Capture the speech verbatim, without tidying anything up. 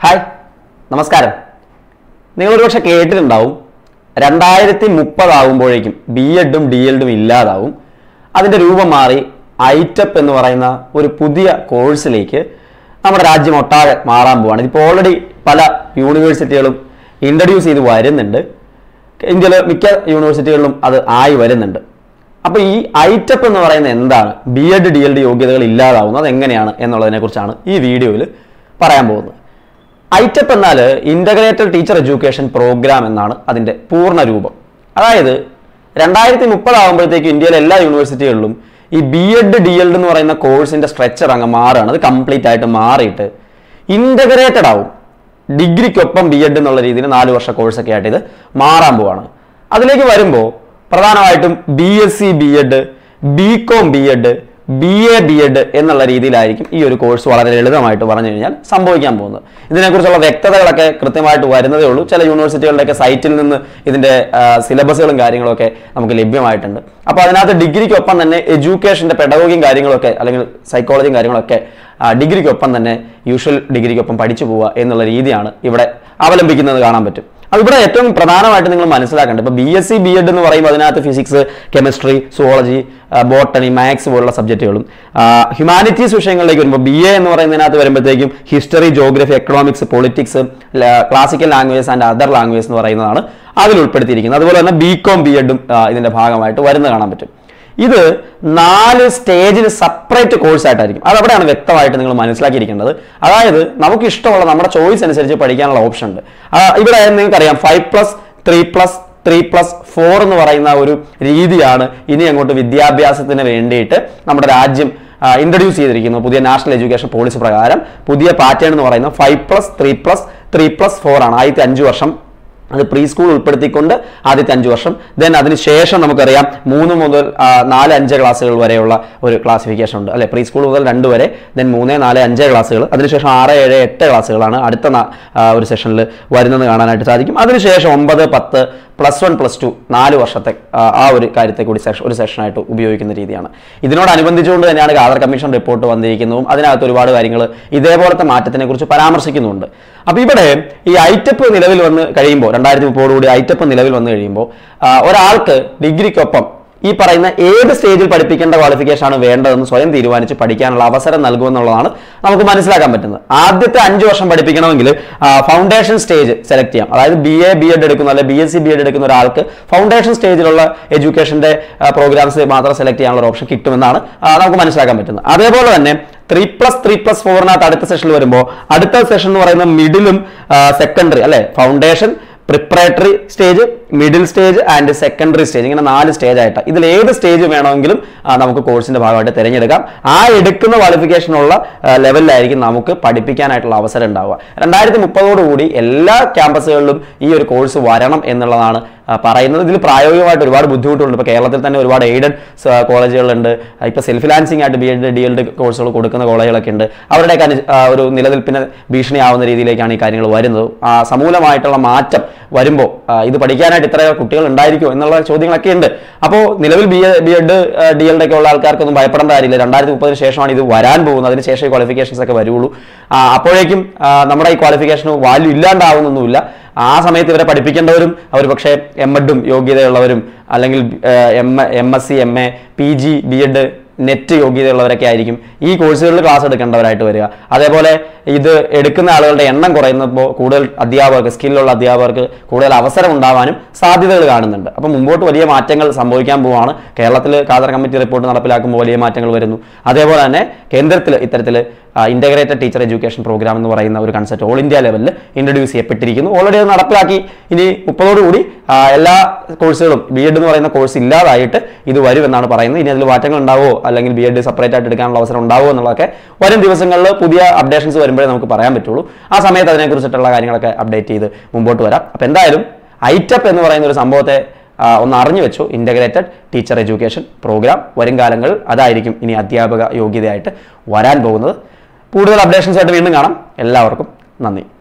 Hi നമസ്കാരം. നിങ്ങളൊരു പക്ഷെ കേട്ടിട്ടുണ്ടാവും രണ്ടായിരത്തി മുപ്പതാകുമ്പോഴേക്കും ബി എഡും ഡി എൽഡും ഇല്ലാതാവും, അതിൻ്റെ രൂപം മാറി ഐറ്റപ്പ് എന്ന് പറയുന്ന ഒരു പുതിയ കോഴ്സിലേക്ക് നമ്മുടെ രാജ്യം ഒട്ടാകെ മാറാൻ പോവാണ്. ഇതിപ്പോൾ ഓൾറെഡി പല യൂണിവേഴ്സിറ്റികളും ഇൻട്രൊഡ്യൂസ് ചെയ്ത് വരുന്നുണ്ട്. ഇന്ത്യയിലെ മിക്ക യൂണിവേഴ്സിറ്റികളിലും അത് ആയി വരുന്നുണ്ട്. അപ്പോൾ ഈ ഐറ്റപ്പ് എന്ന് പറയുന്നത് എന്താണ്, ബി എഡ് ഡി എൽഡ് യോഗ്യതകൾ ഇല്ലാതാവുന്നത് എങ്ങനെയാണ് എന്നുള്ളതിനെക്കുറിച്ചാണ് ഈ വീഡിയോയിൽ പറയാൻ പോകുന്നത്. ഐറ്റപ്പ് എന്നാൽ ഇൻ്റഗ്രേറ്റഡ് ടീച്ചർ എഡ്യൂക്കേഷൻ പ്രോഗ്രാം എന്നാണ് അതിൻ്റെ പൂർണ്ണ രൂപം. അതായത് രണ്ടായിരത്തി മുപ്പതാകുമ്പോഴത്തേക്ക് ഇന്ത്യയിലെ എല്ലാ യൂണിവേഴ്സിറ്റികളിലും ഈ ബി എഡ് ഡി എൽഡ് എന്ന് പറയുന്ന കോഴ്സിൻ്റെ സ്ട്രക്ചർ അങ്ങ് മാറുകയാണ്. അത് കംപ്ലീറ്റ് ആയിട്ട് മാറിയിട്ട് ഇൻ്റഗ്രേറ്റഡ് ആവും. ഡിഗ്രിക്കൊപ്പം ബി എഡ് എന്നുള്ള രീതിയിൽ നാല് വർഷ കോഴ്സൊക്കെ ആയിട്ട് ഇത് മാറാൻ പോവാണ്. അതിലേക്ക് വരുമ്പോൾ പ്രധാനമായിട്ടും B S C B Ed, B Com B Ed, B A B Ed എന്നുള്ള രീതിയിലായിരിക്കും ഈ ഒരു കോഴ്സ് വളരെ ലളിതമായിട്ട് പറഞ്ഞു കഴിഞ്ഞാൽ സംഭവിക്കാൻ പോകുന്നത്. ഇതിനെക്കുറിച്ചുള്ള വ്യക്തതകളൊക്കെ കൃത്യമായിട്ട് വരുന്നതേ ഉള്ളൂ. ചില യൂണിവേഴ്സിറ്റികളുടെയൊക്കെ സൈറ്റിൽ നിന്ന് ഇതിൻ്റെ സിലബസുകളും കാര്യങ്ങളൊക്കെ നമുക്ക് ലഭ്യമായിട്ടുണ്ട്. അപ്പോൾ അതിനകത്ത് ഡിഗ്രിക്കൊപ്പം തന്നെ എഡ്യൂക്കേഷൻ്റെ പെഡഗോഗിയും കാര്യങ്ങളൊക്കെ അല്ലെങ്കിൽ സൈക്കോളജിയും കാര്യങ്ങളൊക്കെ ഡിഗ്രിക്കൊപ്പം തന്നെ യൂഷ്വൽ ഡിഗ്രിക്കൊപ്പം പഠിച്ചു പോവുക എന്നുള്ള രീതിയാണ് ഇവിടെ അവലംബിക്കുന്നത് കാണാൻ പറ്റും. അത് ഇവിടെ ഏറ്റവും പ്രധാനമായിട്ട് നിങ്ങൾ മനസ്സിലാക്കേണ്ടത്, ഇപ്പോൾ B S C B Ed എന്ന് പറയുമ്പോൾ അതിനകത്ത് physics, chemistry, zoology, botany, maths പോലുള്ള സബ്ജക്റ്റുകളും, ഹ്യൂമാനിറ്റീസ് വിഷയങ്ങളിലേക്ക് വരുമ്പോൾ ബി എ എന്ന് പറയുന്നതിനകത്ത് വരുമ്പോഴത്തേക്കും history, geography, economics, politics, classical languages and other languages എന്ന് പറയുന്നതാണ് അതിൽ ഉൾപ്പെടുത്തിയിരിക്കുന്നത്. അതുപോലെ തന്നെ ബി കോം ബി എഡും ഇതിൻ്റെ ഭാഗമായിട്ട് വരുന്നത് കാണാൻ പറ്റും. ഇത് നാല് സ്റ്റേജിൽ സെപ്പറേറ്റ് കോഴ്സ് ആയിട്ടായിരിക്കും. അതവിടെയാണ് വ്യക്തമായിട്ട് നിങ്ങൾ മനസ്സിലാക്കിയിരിക്കേണ്ടത്. അതായത് നമുക്ക് ഇഷ്ടമുള്ള നമ്മുടെ ചോയ്സ് അനുസരിച്ച് പഠിക്കാനുള്ള ഓപ്ഷൻ ഉണ്ട്. ഇവിടെ നിങ്ങൾക്കറിയാം five plus three plus three plus four എന്ന് പറയുന്ന ഒരു രീതിയാണ് ഇനി അങ്ങോട്ട് വിദ്യാഭ്യാസത്തിന് വേണ്ടിയിട്ട് നമ്മുടെ രാജ്യം ഇൻട്രൊഡ്യൂസ് ചെയ്തിരിക്കുന്നു. പുതിയ നാഷണൽ എഡ്യൂക്കേഷൻ പോളിസി പ്രകാരം പുതിയ പാറ്റേൺ എന്ന് പറയുന്നത് five plus three plus three plus four ആണ്. ആദ്യത്തെ അഞ്ച് വർഷം അത് പ്രീ സ്കൂൾ ഉൾപ്പെടുത്തിക്കൊണ്ട് ആദ്യത്തെ അഞ്ച് വർഷം, ദെൻ അതിനുശേഷം നമുക്കറിയാം മൂന്ന് മുതൽ നാല് അഞ്ച് ക്ലാസ്സുകൾ വരെയുള്ള ഒരു ക്ലാസിഫിക്കേഷൻ ഉണ്ട് അല്ലെ. പ്രീ സ്കൂൾ മുതൽ രണ്ട് വരെ, ദെൻ മൂന്ന് നാല് അഞ്ച് ക്ലാസ്സുകൾ, അതിനുശേഷം ആറ് ഏഴ് എട്ട് ക്ലാസ്സുകളാണ് അടുത്ത ഒരു സെഷനിൽ വരുന്നത് കാണാനായിട്ട് സാധിക്കും. അതിനുശേഷം ഒമ്പത് പത്ത് പ്ലസ് വൺ പ്ലസ് ടു നാല് വർഷത്തെ ആ ഒരു കാര്യത്തെ കൂടി സെഷൻ ഒരു സെഷനായിട്ട് ഉപയോഗിക്കുന്ന രീതിയാണ്. ഇതിനോടനുബന്ധിച്ചുകൊണ്ട് തന്നെയാണ് ആധാർ കമ്മീഷൻ റിപ്പോർട്ട് വന്നിരിക്കുന്നതും അതിനകത്ത് ഒരുപാട് കാര്യങ്ങൾ ഇതേപോലത്തെ മാറ്റത്തിനെ കുറിച്ച് പരാമർശിക്കുന്നുണ്ട്. അപ്പോൾ ഇവിടെ ഈ ഐറ്റപ്പ് നിലവിൽ വന്ന് കഴിയുമ്പോൾ രണ്ടായിരത്തി മുപ്പതോടുകൂടി ഐറ്റപ്പ് നിലവിൽ വന്നു കഴിയുമ്പോൾ ഒരാൾക്ക് ഡിഗ്രിക്കൊപ്പം ഈ പറയുന്ന ഏത് സ്റ്റേജിൽ പഠിപ്പിക്കേണ്ട ക്വാളിഫിക്കേഷൻ ആണ് വേണ്ടതെന്ന് സ്വയം തീരുമാനിച്ച് പഠിക്കാനുള്ള അവസരം നൽകുമെന്നുള്ളതാണ് നമുക്ക് മനസ്സിലാക്കാൻ പറ്റുന്നത്. ആദ്യത്തെ അഞ്ച് വർഷം പഠിപ്പിക്കണമെങ്കിൽ ഫൗണ്ടേഷൻ സ്റ്റേജ് സെലക്ട് ചെയ്യാം. അതായത് ബി എ ബി എഡ് എടുക്കുന്ന അല്ലെങ്കിൽ B S C B Ed എടുക്കുന്ന ഒരാൾക്ക് ഫൗണ്ടേഷൻ സ്റ്റേജിലുള്ള എഡ്യൂക്കേഷൻ്റെ പ്രോഗ്രാംസ് മാത്രം സെലക്ട് ചെയ്യാനുള്ള ഓപ്ഷൻ കിട്ടുമെന്നാണ് നമുക്ക് മനസ്സിലാക്കാൻ പറ്റുന്നത്. അതേപോലെ തന്നെ ത്രീ പ്ലസ് ത്രീ പ്ലസ് ഫോറിനകത്ത് അടുത്ത സെഷനിൽ വരുമ്പോൾ അടുത്ത സെഷൻ എന്ന് പറയുന്നത് മിഡിലും സെക്കൻഡറി അല്ലെ, foundation, preparatory stage, middle stage and secondary stage, ഇങ്ങനെ നാല് സ്റ്റേജ് ആയിട്ട് ഇതിൽ ഏത് സ്റ്റേജ് വേണമെങ്കിലും നമുക്ക് കോഴ്സിന്റെ ഭാഗമായിട്ട് തിരഞ്ഞെടുക്കാം. ആ എടുക്കുന്ന ക്വാളിഫിക്കേഷനുള്ള ലെവലിലായിരിക്കും നമുക്ക് പഠിപ്പിക്കാനായിട്ടുള്ള അവസരം ഉണ്ടാവുക. രണ്ടായിരത്തി മുപ്പതോടുകൂടി എല്ലാ ക്യാമ്പസുകളിലും ഈ ഒരു കോഴ്സ് വരണം എന്നുള്ളതാണ് പറയുന്നത്. ഇതിൽ പ്രായോഗികമായിട്ട് ഒരുപാട് ബുദ്ധിമുട്ടുണ്ട്. ഇപ്പോൾ കേരളത്തിൽ തന്നെ ഒരുപാട് എയ്ഡഡ് കോളേജുകളുണ്ട്. ഇപ്പോൾ സെൽഫ് ഫിനാൻസിങ് ആയിട്ട് ബി എഡ് ഡി എൽഡ് കോഴ്സുകൾ കൊടുക്കുന്ന കോളേജുകളൊക്കെ ഉണ്ട്. അവരുടെയൊക്കെ ഒരു നിലനിൽപ്പിന് ഭീഷണിയാവുന്ന രീതിയിലേക്കാണ് ഈ കാര്യങ്ങൾ വരുന്നത്. സമൂലമായിട്ടുള്ള മാറ്റം വരുമ്പോൾ ഇത് പഠിക്കാനായിട്ട് ഇത്ര കുട്ടികൾ ഉണ്ടായിരിക്കുമോ എന്നുള്ള ചോദ്യങ്ങളൊക്കെ ഉണ്ട്. അപ്പോൾ നിലവിൽ B A B Ed D El Ed ഒക്കെ ഉള്ള ആൾക്കാർക്കൊന്നും ഭയപ്പെടേണ്ട കാര്യമില്ല. രണ്ടായിരത്തി മുപ്പതിന് ശേഷമാണ് ഇത് വരാൻ പോകുന്നത്. അതിന് ശേഷം ഈ ക്വാളിഫിക്കേഷൻസ് ഒക്കെ വരുള്ളൂ. അപ്പോഴേക്കും നമ്മുടെ ഈ ക്വാളിഫിക്കേഷന് വാല്യൂ ഇല്ലാണ്ടാവുന്നൊന്നുമില്ല. ആ സമയത്ത് ഇവരെ പഠിപ്പിക്കേണ്ടവരും അവർ പക്ഷേ എം എഡും യോഗ്യതയുള്ളവരും അല്ലെങ്കിൽ M M S C M A P G B Ed NET യോഗ്യതയുള്ളവരൊക്കെ ആയിരിക്കും ഈ കോഴ്സുകളിൽ ക്ലാസ് എടുക്കേണ്ടവരായിട്ട് വരിക. അതേപോലെ ഇത് എടുക്കുന്ന ആളുകളുടെ എണ്ണം കുറയുന്നപ്പോൾ കൂടുതൽ അധ്യാപകർക്ക്, സ്കില്ലുള്ള അധ്യാപകർക്ക് കൂടുതൽ അവസരം ഉണ്ടാവാനും സാധ്യതകൾ കാണുന്നുണ്ട്. അപ്പം മുമ്പോട്ട് വലിയ മാറ്റങ്ങൾ സംഭവിക്കാൻ പോവുകയാണ്. കേരളത്തിൽ ഖാദർ കമ്മിറ്റി റിപ്പോർട്ട് നടപ്പിലാക്കുമ്പോൾ വലിയ മാറ്റങ്ങൾ വരുന്നു. അതേപോലെ തന്നെ കേന്ദ്രത്തിൽ ഇത്തരത്തിൽ ഇൻ്റഗ്രേറ്റഡ് ടീച്ചർ എഡ്യൂക്കേഷൻ പ്രോഗ്രാം എന്ന് പറയുന്ന ഒരു കൺസെപ്റ്റ് ഓൾ ഇന്ത്യ ലെവലിൽ ഇൻട്രൊഡ്യൂസ് ചെയ്യപ്പെട്ടിരിക്കുന്നു. ഓൾറെഡി അത് നടപ്പിലാക്കി. ഇനി മുപ്പതോടുകൂടി എല്ലാ കോഴ്സുകളും ബി എഡ് എന്ന് പറയുന്ന കോഴ്സ് ഇല്ലാതായിട്ട് ഇത് വരുമെന്നാണ് പറയുന്നത്. ഇനി അതിൽ മാറ്റങ്ങൾ ഉണ്ടാവുമോ അല്ലെങ്കിൽ ബി എഡ് സെപ്പറേറ്റ് ആയിട്ട് എടുക്കാനുള്ള അവസരം ഉണ്ടാവുമോ എന്നുള്ളതൊക്കെ വരും ദിവസങ്ങളിൽ പുതിയ അപ്ഡേഷൻസ് വരുമ്പോഴേ നമുക്ക് പറയാൻ പറ്റുള്ളൂ. ആ സമയത്ത് അതിനെക്കുറിച്ചിട്ടുള്ള കാര്യങ്ങളൊക്കെ അപ്ഡേറ്റ് ചെയ്ത് മുമ്പോട്ട് വരാം. അപ്പോൾ എന്തായാലും ഐറ്റപ്പ് എന്ന് പറയുന്ന ഒരു സംഭവത്തെ ഒന്ന് അറിഞ്ഞു വെച്ചു. ഇൻ്റഗ്രേറ്റഡ് ടീച്ചർ എഡ്യൂക്കേഷൻ പ്രോഗ്രാം വരും കാലങ്ങളിൽ അതായിരിക്കും ഇനി അധ്യാപക യോഗ്യതയായിട്ട് വരാൻ പോകുന്നത്. കൂടുതൽ അപ്ഡേഷൻസ് ആയിട്ട് വീണ്ടും കാണാം. എല്ലാവർക്കും നന്ദി.